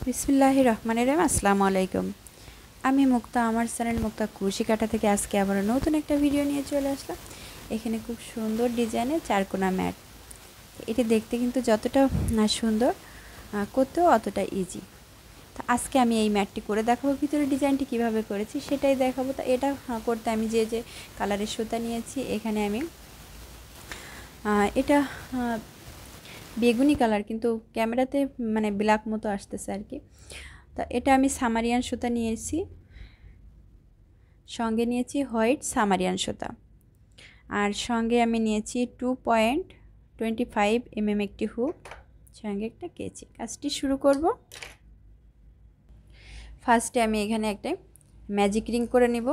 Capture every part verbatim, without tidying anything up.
বিসমিল্লাহির রহমানির রহিম। আসসালামু আলাইকুম। আমি মুক্তা, আমার চ্যানেল মুক্তা কুশি কাটা থেকে আজকে আবার নতুন একটা ভিডিও নিয়ে চলে আসলাম। এখানে খুব সুন্দর ডিজাইনের চারকোনা ম্যাট। এটি দেখতে কিন্তু যতটা না সুন্দর, করতেও অতটা ইজি। তো আজকে আমি এই ম্যাটটি করে দেখাবো, ভিতরে ডিজাইনটি কিভাবে করেছি সেটাই দেখাবো। তো এটা করতে আমি যে যে কালারের সুতা নিয়েছি, এখানে আমি এটা বেগুনি কালার, কিন্তু ক্যামেরাতে মানে ব্ল্যাক মতো আসতেছে আর কি। তো এটা আমি সামারিয়ান সুতা নিয়েছি, সঙ্গে নিয়েছি হোয়াইট সামারিয়ান সুতা, আর সঙ্গে আমি নিয়েছি two point twenty five M M একটি হুক, সঙ্গে একটা কেচি। কাজটি শুরু করব। ফার্স্টে আমি এখানে একটা ম্যাজিক রিং করে নেব।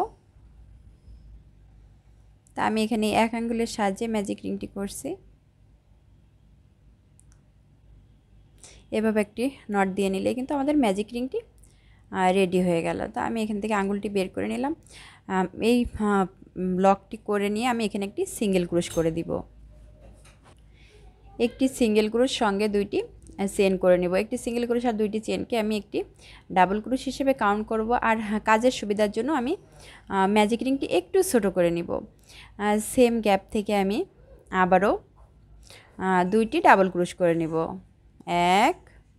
তা আমি এখানে এক আঙ্গুলের সাহায্যে ম্যাজিক রিংটি করছি। এভাবে একটি নট দিয়ে নিলে কিন্তু আমাদের ম্যাজিক রিংটি রেডি হয়ে গেল। তো আমি এখান থেকে আঙুলটি বের করে নিলাম। এই লকটি করে নিয়ে আমি এখানে একটি সিঙ্গেল ক্রোশ করে দিব। একটি সিঙ্গেল ক্রোশ সঙ্গে দুইটি চেন করে নেব। একটি সিঙ্গেল ক্রোশ আর দুইটি চেনকে আমি একটি ডাবল ক্রোশ হিসেবে কাউন্ট করব। আর কাজের সুবিধার জন্য আমি ম্যাজিক রিংটি একটু ছোট করে নিব। সেম গ্যাপ থেকে আমি আবারও দুইটি ডাবল ক্রোশ করে নেব। এক,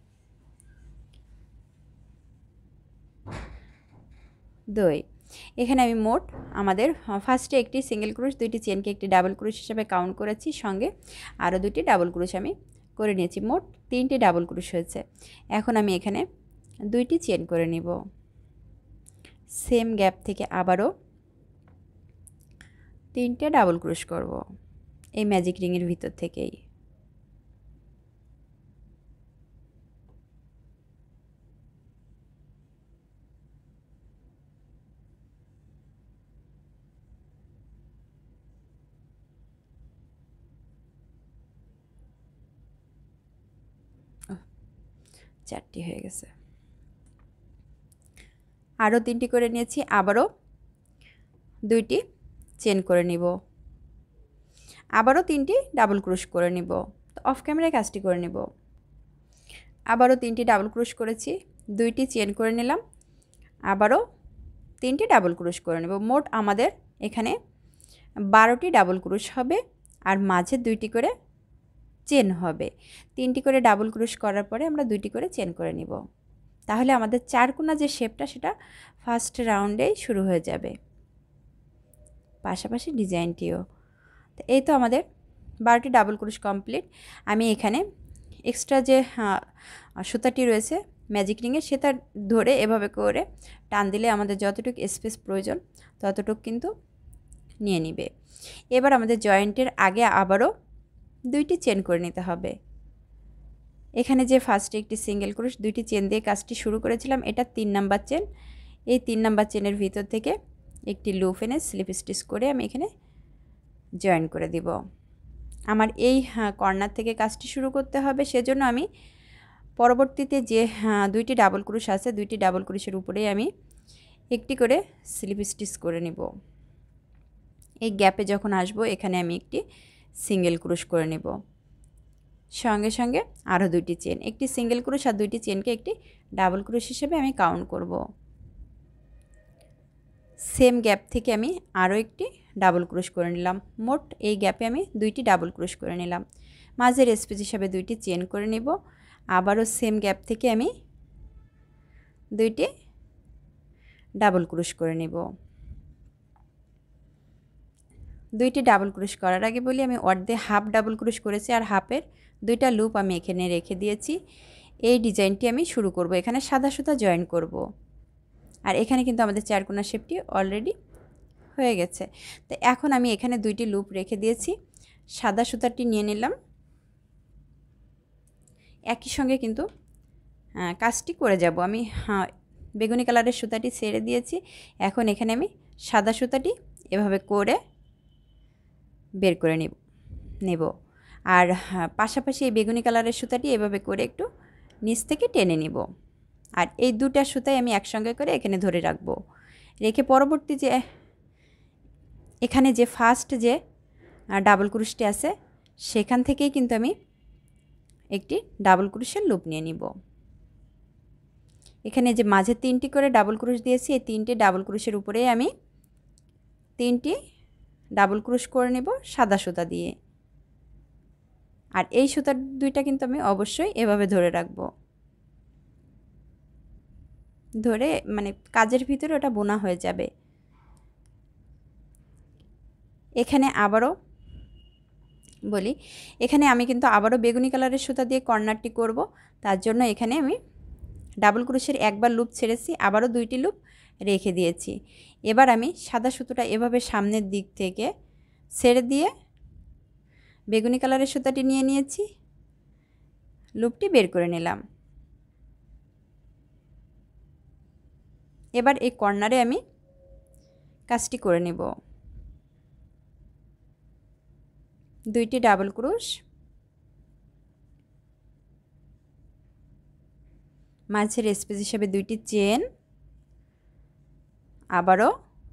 দুই। এখানে আমি মোট আমাদের ফার্স্টে একটি সিঙ্গেল ক্রোশ, দুইটি চেনকে একটি ডাবল ক্রোশ হিসেবে কাউন্ট করেছি, সঙ্গে আরও দুইটি ডাবল ক্রোশ আমি করে নিয়েছি। মোট তিনটি ডাবল ক্রোশ হয়েছে। এখন আমি এখানে দুইটি চেন করে নিব। সেম গ্যাপ থেকে আবারও তিনটে ডাবল ক্রোশ করব এই ম্যাজিক রিংয়ের ভিতর থেকেই। চারটি হয়ে গেছে। আরও তিনটি করে নিয়েছি, আবারও দুইটি চেন করে নিব, আবারও তিনটি ডাবল ক্রোশ করে নিব। তো অফ ক্যামেরায় কাজটি করে নিব। আবারও তিনটি ডাবল ক্রোশ করেছি, দুইটি চেন করে নিলাম, আবারও তিনটি ডাবল ক্রোশ করে নেব। মোট আমাদের এখানে বারোটি ডাবল ক্রোশ হবে, আর মাঝে দুইটি করে চেন হবে। তিনটি করে ডাবল ক্রোশ করার পরে আমরা দুইটি করে চেন করে নিব। তাহলে আমাদের চারকোনা যে শেপটা, সেটা ফার্স্ট রাউন্ডেই শুরু হয়ে যাবে, পাশাপাশি ডিজাইনটিও। তো এই তো আমাদের বারোটি ডাবল ক্রোশ কমপ্লিট। আমি এখানে এক্সট্রা যে সুতাটি রয়েছে ম্যাজিক রিংয়ে, সেটা ধরে এভাবে করে টান দিলে আমাদের যতটুকু স্পেস প্রয়োজন ততটুকু কিন্তু নিয়ে নিবে। এবার আমাদের জয়েন্টের আগে আবারও দুইটি চেন করে নিতে হবে। এখানে যে ফার্স্টে একটি সিঙ্গেল ক্রোশ, দুইটি চেন দিয়ে কাজটি শুরু করেছিলাম, এটা তিন নাম্বার চেন। এই তিন নাম্বার চেনের ভিতর থেকে একটি লুপ এনে স্লিপ স্টিচ করে আমি এখানে জয়েন করে দিব। আমার এই কর্নার থেকে কাজটি শুরু করতে হবে, সেজন্য আমি পরবর্তীতে যে দুইটি ডাবল ক্রোশ আছে, দুইটি ডাবল ক্রোশের উপরেই আমি একটি করে স্লিপ স্টিচ করে নিব। এই গ্যাপে যখন আসব, এখানে আমি একটি সিঙ্গেল ক্রোশ করে নেব, সঙ্গে সঙ্গে আরও দুইটি চেন। একটি সিঙ্গেল ক্রোশ আর দুইটি চেনকে একটি ডাবল ক্রোশ হিসেবে আমি কাউন্ট করব। সেম গ্যাপ থেকে আমি আরও একটি ডাবল ক্রোশ করে নিলাম। মোট এই গ্যাপে আমি দুইটি ডাবল ক্রোশ করে নিলাম। মাঝের স্পেস হিসাবে দুইটি চেন করে নেব। আবারও সেম গ্যাপ থেকে আমি দুইটি ডাবল ক্রোশ করে নেব। দুইটি ডাবল ক্রোশ করার আগে বলি, আমি অর্ধে হাফ ডাবল ক্রোশ করেছি, আর হাফের দুইটা লুপ আমি এখানে রেখে দিয়েছি। এই ডিজাইনটি আমি শুরু করব। এখানে সাদা সুতা জয়েন করব, আর এখানে কিন্তু আমাদের চারকোনা শেপটি অলরেডি হয়ে গেছে। তো এখন আমি এখানে দুইটি লুপ রেখে দিয়েছি, সাদা সুতাটি নিয়ে নিলাম। একই সঙ্গে কিন্তু কাজটি করে যাব। আমি হ্যাঁ বেগুনি কালারের সুতাটি ছেড়ে দিয়েছি। এখন এখানে আমি সাদা সুতাটি এভাবে করে বের করে নেব নেব আর পাশাপাশি এই বেগুনি কালারের সুতাটি এভাবে করে একটু নিচ থেকে টেনে নেব। আর এই দুটা সুতাই আমি একসঙ্গে করে এখানে ধরে রাখব। রেখে পরবর্তী যে এখানে যে ফার্স্ট যে ডাবল ক্রোশটি আছে, সেখান থেকেই কিন্তু আমি একটি ডাবল ক্রোশের লুপ নিয়ে নিব। এখানে যে মাঝে তিনটি করে ডাবল ক্রোশ দিয়েছি, এই তিনটি ডাবল ক্রোশের উপরে আমি তিনটি ডাবল ক্রোশ করে নেব সাদা সুতা দিয়ে। আর এই সুতার দুইটা কিন্তু আমি অবশ্যই এভাবে ধরে রাখবো, ধরে মানে কাজের ভিতরে ওটা বোনা হয়ে যাবে। এখানে আবারও বলি, এখানে আমি কিন্তু আবারও বেগুনি কালারের সুতা দিয়ে কর্নারটি করব। তার জন্য এখানে আমি ডাবল ক্রোশের একবার লুপ ছেড়েছি, আবারও দুইটি লুপ রেখে দিয়েছি। এবার আমি সাদা সুতোটা এভাবে সামনের দিক থেকে ছেড়ে দিয়ে বেগুনি কালারের সুতাটি নিয়ে নিয়েছি, লুপটি বের করে নিলাম। এবার এই কর্নারে আমি কাজটি করে নেব। দুইটি ডাবল ক্রোশ, মাঝের স্পেস হিসাবে দুইটি চেন, আবারও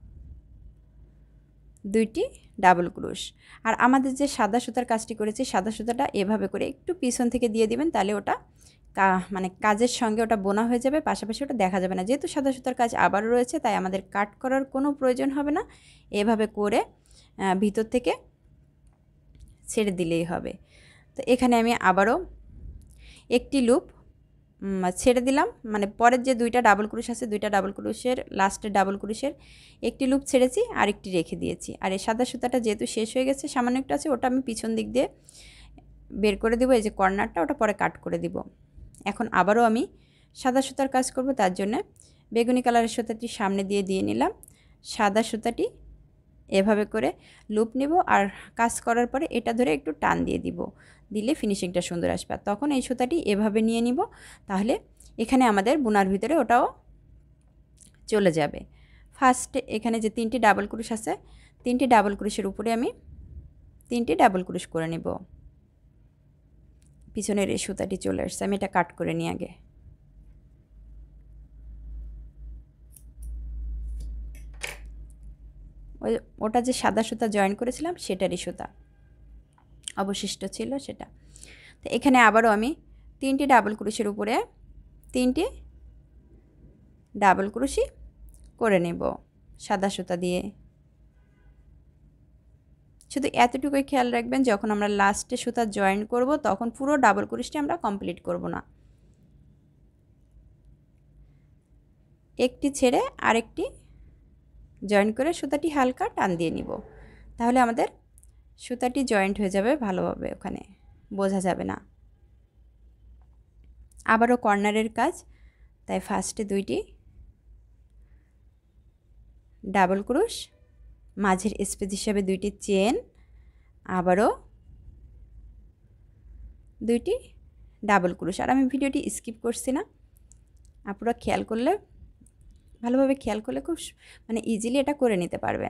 দুইটি ডাবল ক্রোশ। আর আমাদের যে সাদা সুতার কাজটি করেছি, সাদা সুতাটা এভাবে করে একটু পিছন থেকে দিয়ে দিবেন, তাহলে ওটা মানে কাজের সঙ্গে ওটা বোনা হয়ে যাবে, পাশাপাশি ওটা দেখা যাবে না। যেহেতু সাদা সুতার কাজ আবারও রয়েছে, তাই আমাদের কাট করার কোনো প্রয়োজন হবে না, এভাবে করে ভিতর থেকে ছেড়ে দিলেই হবে। তো এখানে আমি আবারও একটি লুপ ছেড়ে দিলাম, মানে পরের যে দুইটা ডাবল ক্রোশ আছে, দুইটা ডাবল ক্রোশের লাস্টের ডাবল ক্রোশের একটি লুপ ছেড়েছি, আরেকটি রেখে দিয়েছি। আর এই সাদা সুতাটা যেহেতু শেষ হয়ে গেছে, সামান্য একটু আছে, ওটা আমি পিছন দিক দিয়ে বের করে দেবো। এই যে কর্নারটা, ওটা পরে কাট করে দিব। এখন আবারও আমি সাদা সুতার কাজ করব, তার জন্য বেগুনি কালারের সুতাটি সামনে দিয়ে দিয়ে নিলাম, সাদা সুতাটি এভাবে করে লুপ নিব, আর কাজ করার পরে এটা ধরে একটু টান দিয়ে দিব, দিলে ফিনিশিংটা সুন্দর আসবে। আর তখন এই সুতাটি এভাবে নিয়ে নিব, তাহলে এখানে আমাদের বোনার ভিতরে ওটাও চলে যাবে। ফার্স্টে এখানে যে তিনটি ডাবল ক্রোশ আছে, তিনটি ডাবল ক্রোশের উপরে আমি তিনটি ডাবল ক্রোশ করে নেব। পিছনের এই সুতাটি চলে আসছে, আমি এটা কাট করে নিই আগে। ওই ওটা যে সাদা সুতা জয়েন করেছিলাম সেটারই সুতা অবশিষ্ট ছিল সেটা। তো এখানে আবারও আমি তিনটি ডাবল ক্রোশের উপরে তিনটি ডাবল ক্রোশই করে নেব সাদা সুতা দিয়ে। শুধু এতটুকুই খেয়াল রাখবেন, যখন আমরা লাস্টে সুতা জয়েন করব তখন পুরো ডাবল ক্রোশটি আমরা কমপ্লিট করব না, একটি ছেড়ে আরেকটি জয়েন করে সুতাটি হালকা টান দিয়ে নিব, তাহলে আমাদের সুতাটি জয়েন্ট হয়ে যাবে ভালোভাবে, ওখানে বোঝা যাবে না। আবারও কর্নারের কাজ, তাই ফার্স্টে দুইটি ডাবল ক্রোশ, মাঝের স্পেস হিসাবে দুইটি চেন, আবারও দুইটি ডাবল ক্রোশ। আর আমি ভিডিওটি স্কিপ করছি না, আপনারা খেয়াল করলে ভালোভাবে খেয়াল করলে খুব মানে ইজিলি এটা করে নিতে পারবেন।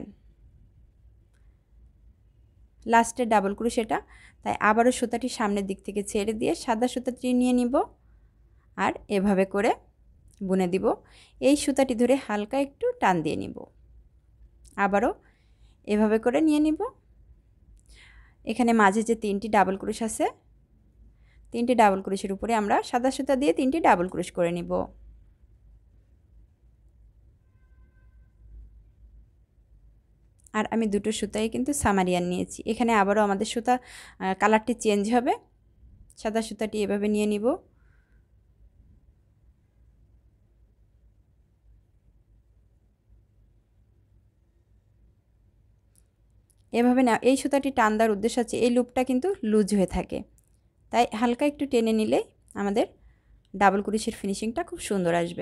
লাস্টের ডাবল ক্রোশ এটা, তাই আবারও সুতাটি সামনের দিক থেকে ছেড়ে দিয়ে সাদা সুতাটি নিয়ে নিব, আর এভাবে করে বুনে দিব। এই সুতাটি ধরে হালকা একটু টান দিয়ে নিব, আবারও এভাবে করে নিয়ে নিব। এখানে মাঝে যে তিনটি ডাবল ক্রোশ আছে, তিনটি ডাবল ক্রোশের উপরে আমরা সাদা সুতা দিয়ে তিনটি ডাবল ক্রোশ করে নিব। আর আমি দুটো সুতাই কিন্তু সামারিয়ান নিয়েছি। এখানে আবারও আমাদের সুতা কালারটি চেঞ্জ হবে, সাদা সুতাটি এভাবে নিয়ে নিব, এভাবে না। এই সুতাটি টান দেওয়ার উদ্দেশ্য আছে এই লুপটা কিন্তু লুজ হয়ে থাকে, তাই হালকা একটু টেনে নিলে আমাদের ডাবল ক্রোশের ফিনিশিংটা খুব সুন্দর আসবে।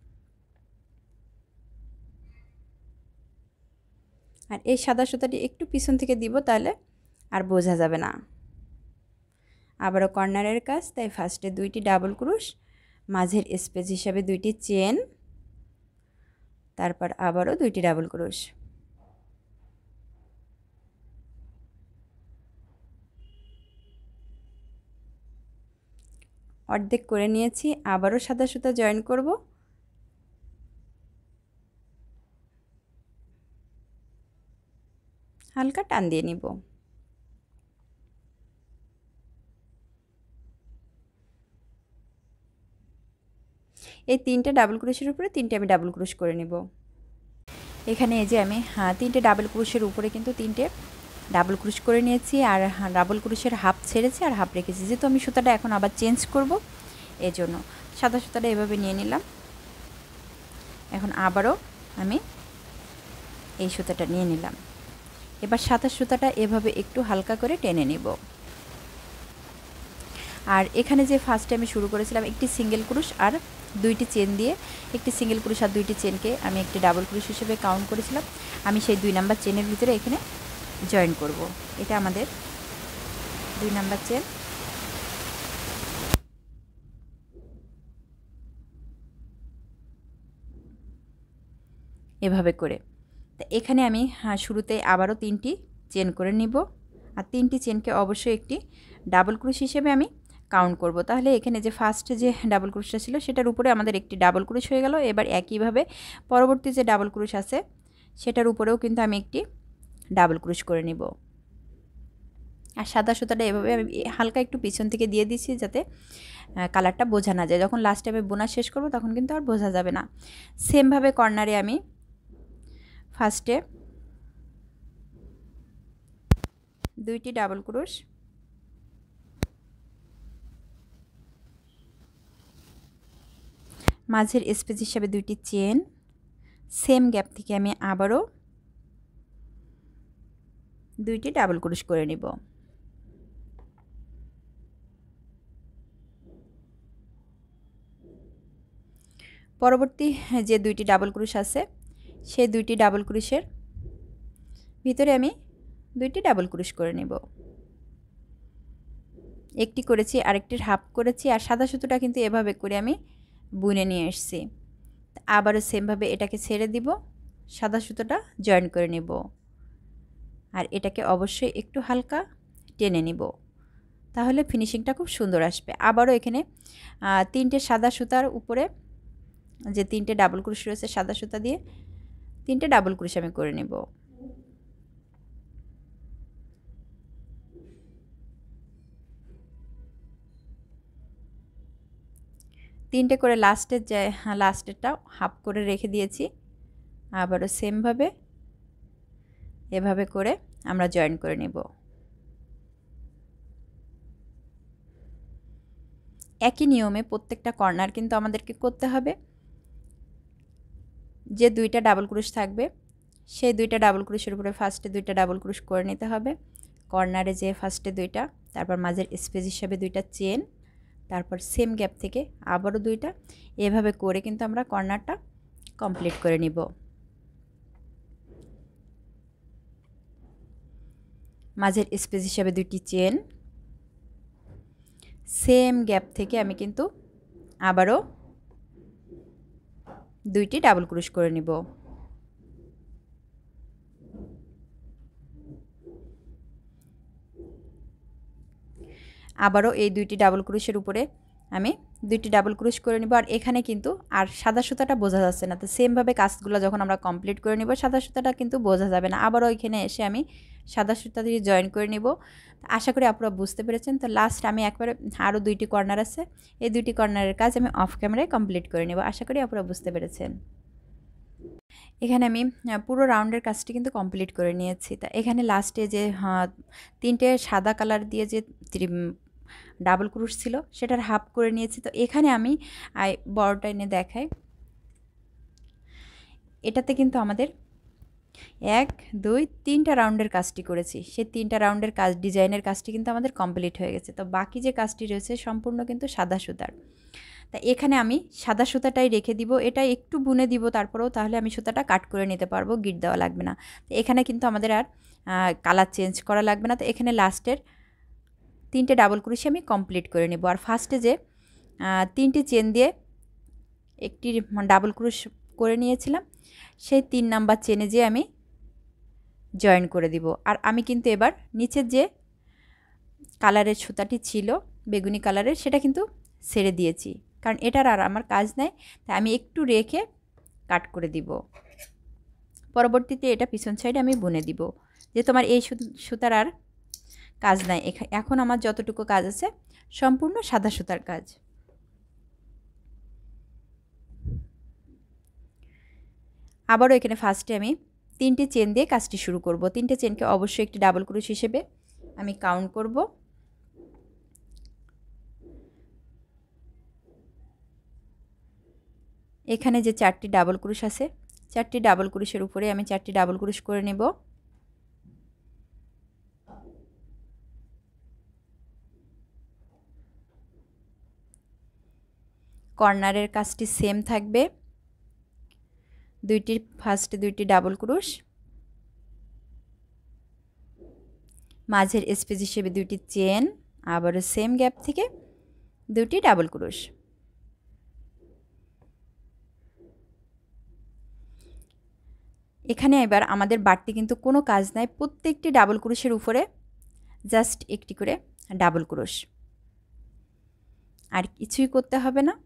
আর এই সাদা সুতাটি একটু পিছন থেকে দিব, তাহলে আর বোঝা যাবে না। আবারও কর্নারের কাজ, তাই ফার্স্টে দুইটি ডাবল ক্রোশ, মাঝের স্পেস হিসাবে দুইটি চেন, তারপর আবারও দুইটি ডাবল ক্রোশ। অর্ধেক করে নিয়েছি, আবারও সাদা সুতা জয়েন করব, হালকা টান দিয়ে নিব। এই তিনটে ডাবল ক্রোশের উপরে তিনটে আমি ডাবল ক্রোশ করে নিব। এখানে এই যে আমি হ্যাঁ তিনটে ডাবল ক্রোশের উপরে কিন্তু তিনটে ডাবল ক্রোশ করে নিয়েছি, আর ডাবল ক্রোশের হাফ ছেড়েছি আর হাফ রেখেছি, যেহেতু আমি সুতাটা এখন আবার চেঞ্জ করব এই জন্য সাদা সুতাটা এভাবে নিয়ে নিলাম। এখন আবারও আমি এই সুতাটা নিয়ে নিলাম। এবার সাদা সুতাটা এভাবে একটু হালকা করে টেনে নিব। আর এখানে যে ফার্স্টে আমি শুরু করেছিলাম একটি সিঙ্গেল ক্রোশ আর দুইটি চেন দিয়ে, একটি সিঙ্গেল ক্রোশ আর দুইটি চেনকে আমি একটি ডাবল ক্রোশ হিসেবে কাউন্ট করেছিলাম, আমি সেই দুই নাম্বার চেনের ভিতরে এখানে জয়েন করব। এটা আমাদের দুই নাম্বার চেন। এভাবে করে তো এখানে আমি শুরুতে আবারও তিনটি চেন করে নিব, আর তিনটি চেনকে অবশ্যই একটি ডাবল ক্রোশ হিসেবে আমি কাউন্ট করব। তাহলে এখানে যে ফার্স্ট যে ডাবল ক্রোশটা ছিল সেটার উপরে আমাদের একটি ডাবল ক্রোশ হয়ে গেল। এবার একইভাবে পরবর্তী যে ডাবল ক্রোশ আছে সেটার উপরেও কিন্তু আমি একটি ডাবল ক্রোশ করে নিব। আর সাদা সুতাটা এভাবে আমি হালকা একটু পিছন থেকে দিয়ে দিচ্ছি যাতে কালারটা বোঝা না যায়। যখন লাস্টে আমি বোনা শেষ করব তখন কিন্তু আর বোঝা যাবে না। সেমভাবে কর্নারে আমি ফার্স্টে দুইটি ডাবল ক্রোশ, মাঝের স্পেস হিসাবে দুইটি চেন, সেম গ্যাপ থেকে আমি আবারও দুইটি ডাবল ক্রোশ করে নিব। পরবর্তী যে দুইটি ডাবল ক্রোশ আছে সেই দুইটি ডাবল ক্রোশের ভিতরে আমি দুইটি ডাবল ক্রোশ করে নেব। একটি করেছি, আরেকটির হাফ করেছি, আর সাদা সুতোটা কিন্তু এভাবে করে আমি বুনে নিয়ে এসেছি। আবারও সেমভাবে এটাকে ছেড়ে দিব, সাদা সুতোটা জয়েন করে নেব, আর এটাকে অবশ্যই একটু হালকা টেনে নিব, তাহলে ফিনিশিংটা খুব সুন্দর আসবে। আবারও এখানে তিনটে সাদা সুতার উপরে যে তিনটে ডাবল ক্রোশ রয়েছে সাদা সুতা দিয়ে তিনটে ডাবল ক্রোশ আমি করে নেব। তিনটে করে লাস্টের যে লাস্টেরটা হাফ করে রেখে দিয়েছি। আবারও সেমভাবে এভাবে করে আমরা জয়েন করে নেব। একই নিয়মে প্রত্যেকটা কর্নার কিন্তু আমাদেরকে করতে হবে। যে দুইটা ডাবল ক্রোশ থাকবে সেই দুইটা ডাবল ক্রোশের উপরে ফার্স্টে দুইটা ডাবল ক্রোশ করে নিতে হবে, কর্নারে যে ফার্স্টে দুইটা, তারপর মাঝের স্পেস হিসাবে দুইটা চেন, তারপর সেম গ্যাপ থেকে আবারও দুইটা, এভাবে করে কিন্তু আমরা কর্নারটা কমপ্লিট করে নিব। মাঝের স্পেস হিসাবে দুইটি চেন, সেম গ্যাপ থেকে আমি কিন্তু আবারও দুইটি ডাবল ক্রোশ করে নিব। আবারও এই দুইটি ডাবল ক্রোশের উপরে আমি দুইটি ডাবল ক্রোশ করে নিব। আর এখানে কিন্তু আর সাদা সুতাটা বোঝা যাচ্ছে না, তো সেমভাবে কাজগুলো যখন আমরা কমপ্লিট করে নিব সাদা সুতাটা কিন্তু বোঝা যাবে না। আবারও এখানে এসে আমি সাদা সুতা দিয়ে জয়েন করে নিব। আশা করি আপনারা বুঝতে পেরেছেন। তো লাস্ট আমি একবারে আরও দুইটি কর্নার আছে, এই দুইটি কর্নারের কাজ আমি অফ ক্যামেরায় কমপ্লিট করে নেব। আশা করি আপনারা বুঝতে পেরেছেন। এখানে আমি পুরো রাউন্ডের কাজটি কিন্তু কমপ্লিট করে নিয়েছি। তা এখানে লাস্টে যে তিনটে সাদা কালার দিয়ে যে ডাবল ক্রোশ ছিল সেটার হাফ করে নিয়েছি। তো এখানে আমি বড়টা এনে দেখাই, এটাতে কিন্তু আমাদের এক দুই তিনটা রাউন্ডের কাজটি করেছি। সেই তিনটা রাউন্ডের কাজ ডিজাইনের কাজটি কিন্তু আমাদের কমপ্লিট হয়ে গেছে। তো বাকি যে কাজটি রয়েছে সম্পূর্ণ কিন্তু সাদা সুতার। তা এখানে আমি সাদা সুতাটাই রেখে দিব, এটা একটু বুনে দিব তারপরেও, তাহলে আমি সুতাটা কাট করে নিতে পারবো, গিট দেওয়া লাগবে না। তো এখানে কিন্তু আমাদের আর কালার চেঞ্জ করা লাগবে না। তো এখানে লাস্টের তিনটে ডাবল ক্রোশে আমি কমপ্লিট করে নেব। আর ফার্স্টে যে তিনটি চেন দিয়ে একটি ডাবল ক্রোশ করে নিয়েছিলাম সেই তিন নাম্বার চেনে যে আমি জয়েন করে দিব। আর আমি কিন্তু এবার নিচের যে কালারের সুতাটি ছিল বেগুনি কালারের সেটা কিন্তু ছেড়ে দিয়েছি, কারণ এটার আর আমার কাজ নাই, তাই আমি একটু রেখে কাট করে দিব। পরবর্তীতে এটা পিছন সাইডে আমি বুনে দিব, যে তোমার এই সুতার আর কাজ নাই। এখন আমার যতটুকু কাজ আছে সম্পূর্ণ সাদা সুতার কাজ। আবারও এখানে ফার্স্টে আমি তিনটে চেন দিয়ে কাজটি শুরু করব। তিনটে চেনকে অবশ্যই একটি ডাবল ক্রোশ হিসেবে আমি কাউন্ট করব। এখানে যে চারটি ডাবল ক্রোশ আছে, চারটি ডাবল ক্রোশের উপরে আমি চারটি ডাবল ক্রোশ করে নেব। কর্নারের কাজটি সেম থাকবে, দুইটি ফার্স্টে দুইটি ডাবল ক্রোশ, মাঝের স্পেস হিসেবে দুইটি চেন, আবারও সেম গ্যাপ থেকে দুইটি ডাবল ক্রোশ। এখানে এবার আমাদের বাড়তি কিন্তু কোনো কাজ নাই, প্রত্যেকটি ডাবল ক্রোশের উপরে জাস্ট একটি করে ডাবল ক্রোশ, আর কিছুই করতে হবে না।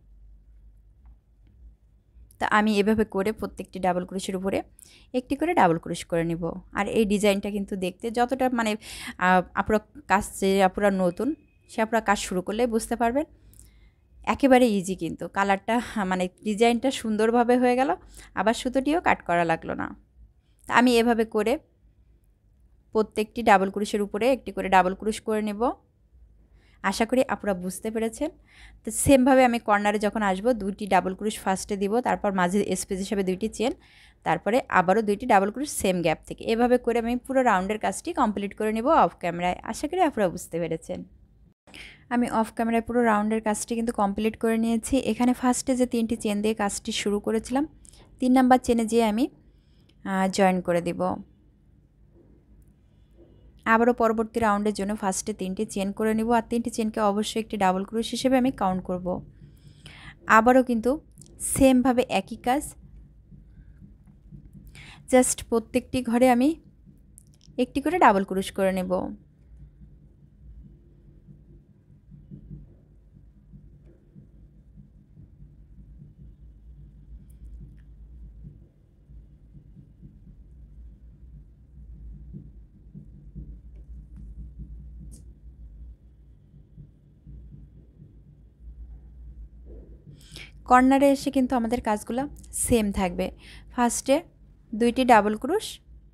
তা আমি এভাবে করে প্রত্যেকটি ডাবল ক্রোশের উপরে একটি করে ডাবল ক্রোশ করে নিব। আর এই ডিজাইনটা কিন্তু দেখতে যতটা মানে আপনারা কাজ যে আপনারা নতুন সে আপনারা কাজ শুরু করলে বুঝতে পারবেন, একেবারে ইজি কিন্তু কালারটা মানে ডিজাইনটা সুন্দরভাবে হয়ে গেল, আবার সুতোটিও কাট করা লাগলো না। তা আমি এভাবে করে প্রত্যেকটি ডাবল ক্রোশের উপরে একটি করে ডাবল ক্রোশ করে নেব। আশা করি আপনারা বুঝতে পেরেছেন। তো সেমভাবে আমি কর্নারে যখন আসব দুইটি ডাবল ক্রোশ ফার্স্টে দিব, তারপর মাঝে স্পেস হিসাবে দুইটি চেন, তারপরে আবারও দুইটি ডাবল ক্রোশ সেম গ্যাপ থেকে। এভাবে করে আমি পুরো রাউন্ডের কাজটি কমপ্লিট করে নেব অফ ক্যামেরায়। আশা করি আপনারা বুঝতে পেরেছেন। আমি অফ ক্যামেরায় পুরো রাউন্ডের কাজটি কিন্তু কমপ্লিট করে নিয়েছি। এখানে ফার্স্টে যে তিনটি চেন দিয়ে কাজটি শুরু করেছিলাম, তিন নাম্বার চেনে যেয়ে আমি জয়েন করে দিব। আবারও পরবর্তী রাউন্ডের জন্য ফার্স্টে তিনটি চেন করে নিব, আর তিনটি চেনকে অবশ্যই একটি ডাবল ক্রোশ হিসেবে আমি কাউন্ট করব। আবারও কিন্তু সেমভাবে একই কাজ, জাস্ট প্রত্যেকটি ঘরে আমি একটি করে ডাবল ক্রোশ করে নেব। কর্নারে এসে কিন্তু আমাদের কাজগুলো সেম থাকবে। ফার্স্টে দুইটি ডাবল ক্রোশ,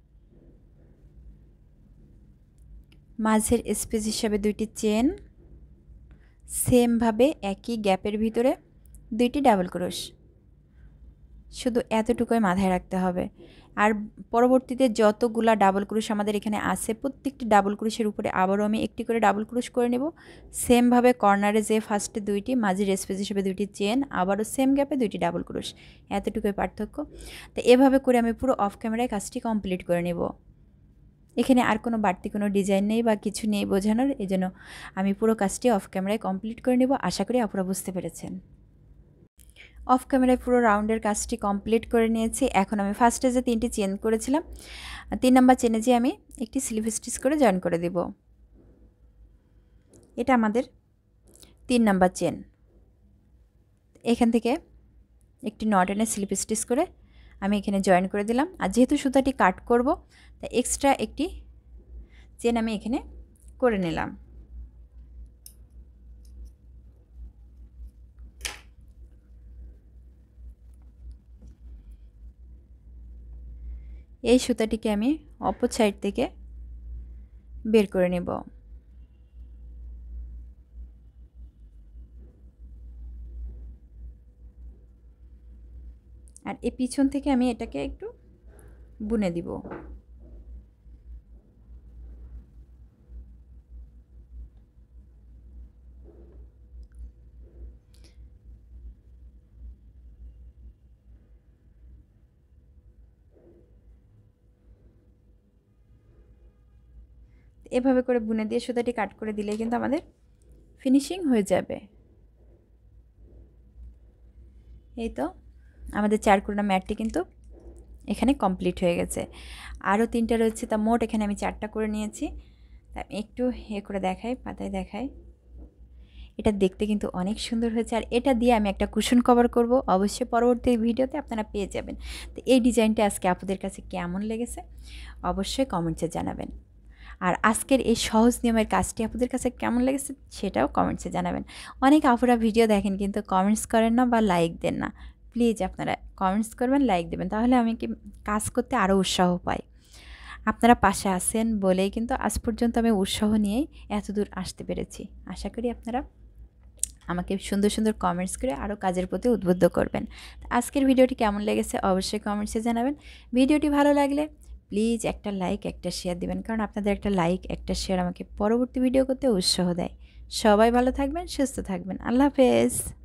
মাঝের স্পেস হিসাবে দুইটি চেন, সেমভাবে একই গ্যাপের ভিতরে দুইটি ডাবল ক্রোশ, শুধু এতটুকুই মাথায় রাখতে হবে। আর পরবর্তীতে যতগুলা ডাবল ক্রোশ আমাদের এখানে আছে প্রত্যেকটি ডাবল ক্রোশের উপরে আবারও আমি একটি করে ডাবল ক্রোশ করে নেব। সেমভাবে কর্নারে যে ফার্স্টে দুইটি, মাঝের স্পেস হিসেবে দুইটি চেন, আবারও সেম গ্যাপে দুইটি ডাবল ক্রোশ, এতটুকুই পার্থক্য। তো এভাবে করে আমি পুরো অফ ক্যামেরায় কাজটি কমপ্লিট করে নেব। এখানে আর কোনো বাড়তি কোনো ডিজাইন নেই বা কিছু নেই বোঝানোর, এই জন্য আমি পুরো কাজটি অফ ক্যামেরায় কমপ্লিট করে নেব। আশা করি আপনারা বুঝতে পেরেছেন। অফ ক্যামেরায় পুরো রাউন্ডের কাজটি কমপ্লিট করে নিয়েছি। এখন আমি ফার্স্টে যে তিনটি চেন করেছিলাম, তিন নাম্বার চেনে যে আমি একটি স্লিপ স্টিচ করে জয়েন করে দেব। এটা আমাদের তিন নাম্বার চেন। এখান থেকে একটি নট এনে স্লিপ স্টিচ করে আমি এখানে জয়েন করে দিলাম। আর যেহেতু সুতাটি কাট করব তাই এক্সট্রা একটি চেন আমি এখানে করে নিলাম। এই সুতাটিকে আমি অপর সাইড থেকে বের করে নেব। আর এই পিছন থেকে আমি এটাকে একটু বুনে দিব। এভাবে করে বুনে দিয়ে সুতাটি কাট করে দিলে কিন্তু আমাদের ফিনিশিং হয়ে যাবে। এই তো আমাদের চার কোনা ম্যাটটি কিন্তু এখানে কমপ্লিট হয়ে গেছে। আরও তিনটা রয়েছে, তা মোট এখানে আমি চারটা করে নিয়েছি। তা একটু এ করে দেখাই, পাতায় দেখাই। এটা দেখতে কিন্তু অনেক সুন্দর হয়েছে। আর এটা দিয়ে আমি একটা কুশন কভার করব, অবশ্যই পরবর্তী ভিডিওতে আপনারা পেয়ে যাবেন। তো এই ডিজাইনটা আজকে আপনাদের কাছে কেমন লেগেছে অবশ্যই কমেন্টসে জানাবেন। আর আজকের এই সহজ নিয়মের কাজটি আপনাদের কাছে কেমন লেগেছে সেটাও কমেন্টসে জানাবেন। অনেক আপুরা ভিডিও দেখেন কিন্তু কমেন্টস করেন না বা লাইক দেন না, প্লিজ আপনারা কমেন্টস করবেন, লাইক দেবেন, তাহলে আমি কি কাজ করতে আরও উৎসাহ পাই। আপনারা পাশে আছেন বলেই কিন্তু আজ পর্যন্ত আমি উৎসাহ নিয়েই এত দূর আসতে পেরেছি। আশা করি আপনারা আমাকে সুন্দর সুন্দর কমেন্টস করে আরও কাজের প্রতি উদ্বুদ্ধ করবেন। আজকের ভিডিওটি কেমন লেগেছে অবশ্যই কমেন্টসে জানাবেন। ভিডিওটি ভালো লাগলে প্লিজ একটা লাইক, একটা শেয়ার দিবেন, কারণ আপনাদের একটা লাইক, একটা শেয়ার আমাকে পরবর্তী ভিডিও করতে উৎসাহ দেয়। সবাই ভালো থাকবেন, সুস্থ থাকবেন। আল্লাহ হাফেজ।